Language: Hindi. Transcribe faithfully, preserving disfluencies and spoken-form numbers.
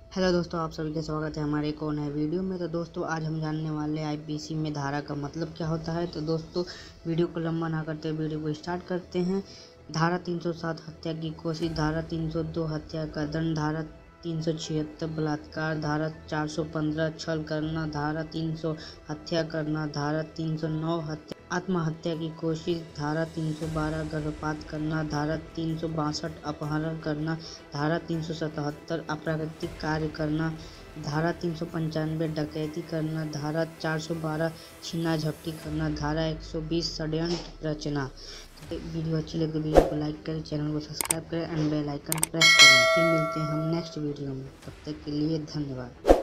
हेलो दोस्तों, आप सभी का स्वागत है हमारे एक और नए वीडियो में। तो दोस्तों आज हम जानने वाले आईपीसी में धारा का मतलब क्या होता है। तो दोस्तों वीडियो को लंबा ना करते वीडियो को स्टार्ट करते हैं। धारा तीन सौ सात हत्या की कोशिश, धारा तीन सौ दो हत्या का दंड, धारा तीन सौ छिहत्तर बलात्कार, धारा चार सौ पंद्रह छल करना, धारा तीन सौ हत्या करना, धारा तीन सौ नौ हत्या आत्महत्या की कोशिश, धारा तीन सौ बारह गर्भपात करना, धारा तीन सौ बासठ अपहरण करना, धारा तीन सौ सतहत्तर अप्राकृतिक कार्य करना, धारा तीन सौ पंचानवे डकैती करना, धारा चार सौ बारह छीना झपटी करना, धारा एक सौ बीस षड्यंत्र रचना। तो वीडियो अच्छी लगे तो वीडियो को लाइक करें, चैनल को सब्सक्राइब करें एंड बेल आइकन प्रेस करें। फिर मिलते हैं हम नेक्स्ट वीडियो में, तब तक के लिए धन्यवाद।